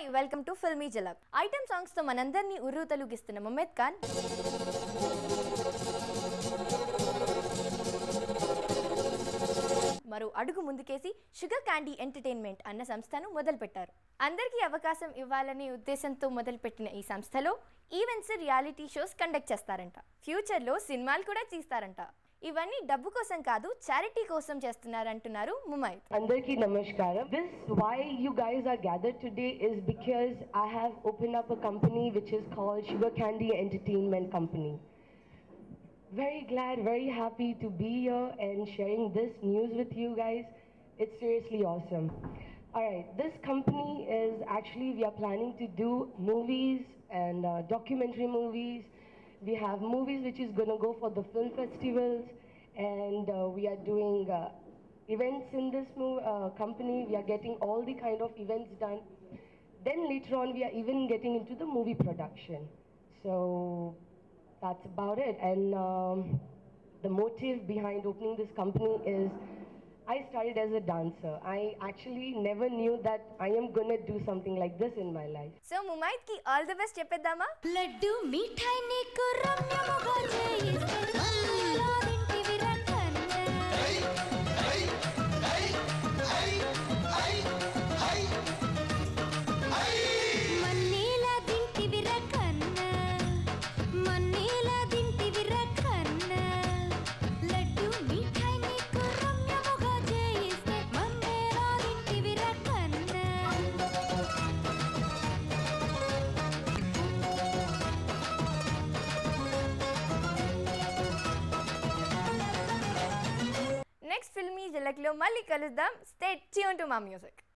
Hi welcome to Filmy Jhalak. Item songs తో మనందరినీ ఉర్రూతలూగిస్తున్న ముమైత్ ఖాన్ మరో అడుగు ముందుకేసి షుగర్ క్యాండీ ఎంటర్టైన్మెంట్ అన్న సంస్థను మొదలుపెట్టారు. అందరికీ అవకాశం ఇవ్వాలనే ఉద్దేశంతో మొదలుపెట్టిన ఈ సంస్థలో ఈవెంట్స్, రియాలిటీ షోస్ కండక్ట్ చేస్తారంట. ఫ్యూచర్లో సినిమాలు కూడా తీస్తారంట. ఇవన్నీ డబ్బు కోసం కాదు, చారిటీ కోసం చేస్తున్నారంటున్నారు Mumaith. Andarki namaskaram. This why you guys are gathered today is because I have opened up a company which is called Sugar Candy Entertainment Company. Very glad, very happy to be here and sharing this news with you guys. It's seriously awesome. Alright, this company is actually, we are planning to do movies and documentary movies. We have movies which is going to go for the film festivals, and we are doing events in this company. We are getting all the kind of events done. Then later on we are even getting into the movie production. So that's about it. And the motive behind opening this company is I started as a dancer. I actually never knew that I am gonna do something like this in my life. So Mumaith కి all the best చెప్పేద్దామా? లడ్డు మిఠాయి నీకు రమ్యముగా చేయిస్తే మన్నీలా తింటివి రకన్న మన్నీలా తింటివి రకన్న మన్నీలా తింటివి రకన్న లడ్డు మిఠాయి నీకు రమ్యముగా చేయిస్తే మన్నేలా తింటివి రకన్న. నెక్స్ట్ ఫిల్మీ జలక్లో మళ్ళీ కలుద్దాం. స్టే ట్యూన్ టు మా మ్యూజిక్.